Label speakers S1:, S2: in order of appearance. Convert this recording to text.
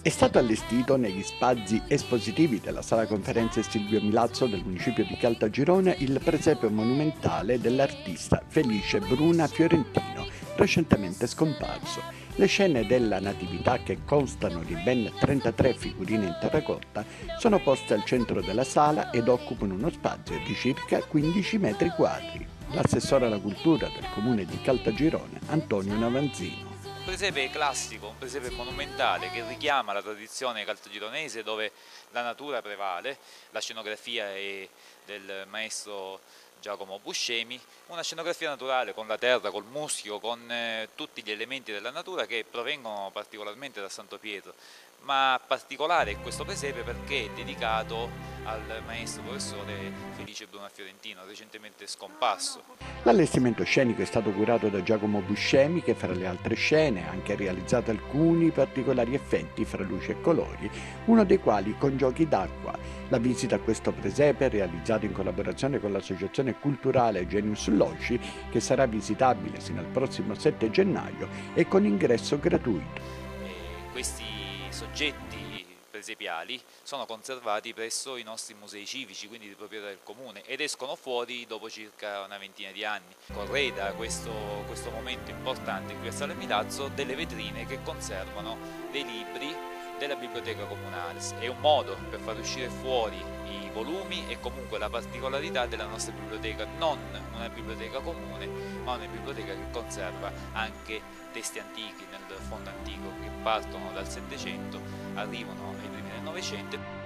S1: stato allestito negli spazi espositivi della Sala Conferenze Silvio Milazzo del municipio di Caltagirone il presepe monumentale dell'artista Felice Bruna Fiorentino, recentemente scomparso. Le scene della Natività, che constano di ben 33 figurine in terracotta, sono poste al centro della sala ed occupano uno spazio di circa 15 metri quadri. L'assessore alla cultura del comune di Caltagirone, Antonio Navanzino.
S2: Un presepe classico, un presepe monumentale che richiama la tradizione caltagironese dove la natura prevale, la scenografia è del maestro Giacomo Buscemi, una scenografia naturale con la terra, col muschio, con tutti gli elementi della natura che provengono particolarmente da Santo Pietro, ma particolare è questo presepe perché è dedicato al maestro professore Felice Bruna Fiorentino, recentemente scomparso.
S1: L'allestimento scenico è stato curato da Giacomo Buscemi, che fra le altre scene ha anche realizzato alcuni particolari effetti fra luci e colori, uno dei quali con giochi d'acqua. La visita a questo presepe è realizzata in collaborazione con l'associazione culturale Genius Loci, che sarà visitabile sino al prossimo 7 gennaio e con ingresso gratuito.
S2: Questi soggetti presepiali sono conservati presso i nostri musei civici, quindi di proprietà del comune, ed escono fuori dopo circa una ventina di anni. Correda questo momento importante in Piazzale Milazzo delle vetrine che conservano dei libri della biblioteca comunale. È un modo per far uscire fuori i volumi e comunque la particolarità della nostra biblioteca, non una biblioteca comune, ma una biblioteca che conserva anche testi antichi nel fondo antico che partono dal Settecento, arrivano ai primi del Novecento.